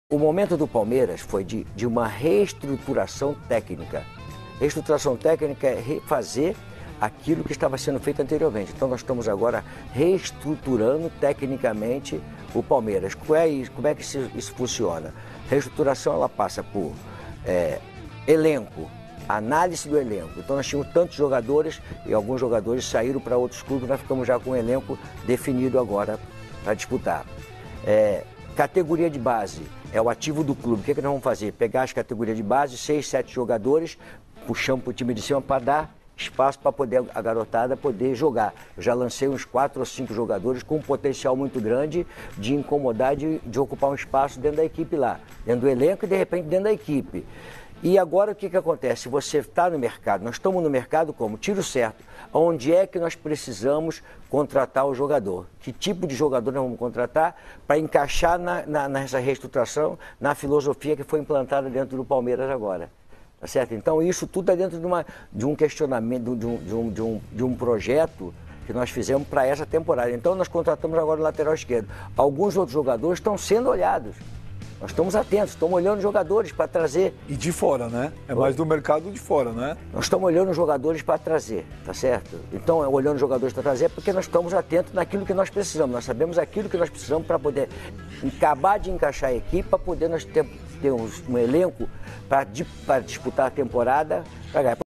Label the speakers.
Speaker 1: O momento do Palmeiras foi de uma reestruturação técnica. Reestruturação técnica é refazer aquilo que estava sendo feito anteriormente. Então nós estamos agora reestruturando tecnicamente o Palmeiras. Como é que isso funciona? Reestruturação ela passa por elenco, análise do elenco. Então nós tínhamos tantos jogadores e alguns jogadores saíram para outros clubes, nós ficamos já com o elenco definido agora para disputar. Categoria de base é o ativo do clube. O que nós vamos fazer? Pegar as categorias de base, 6, 7 jogadores, puxamos para o time de cima para dar espaço para poder a garotada poder jogar. Eu já lancei uns 4 ou 5 jogadores com um potencial muito grande de incomodar, de ocupar um espaço dentro da equipe lá, dentro do elenco e de repente dentro da equipe. E agora o que acontece? Você está no mercado, nós estamos no mercado como? Tiro certo. Onde é que nós precisamos contratar o jogador? Que tipo de jogador nós vamos contratar para encaixar nessa reestruturação, na filosofia que foi implantada dentro do Palmeiras agora? Tá certo? Então isso tudo é dentro de um questionamento, de um projeto que nós fizemos para essa temporada. Então nós contratamos agora o lateral esquerdo. Alguns outros jogadores estão sendo olhados. Nós estamos atentos, estamos olhando jogadores para trazer.
Speaker 2: E de fora, né? É mais do mercado de fora, né?
Speaker 1: Nós estamos olhando jogadores para trazer, tá certo? Então, olhando jogadores para trazer porque nós estamos atentos naquilo que nós precisamos. Nós sabemos aquilo que nós precisamos para poder acabar de encaixar a equipe, para poder nós ter um elenco para disputar a temporada, para ganhar.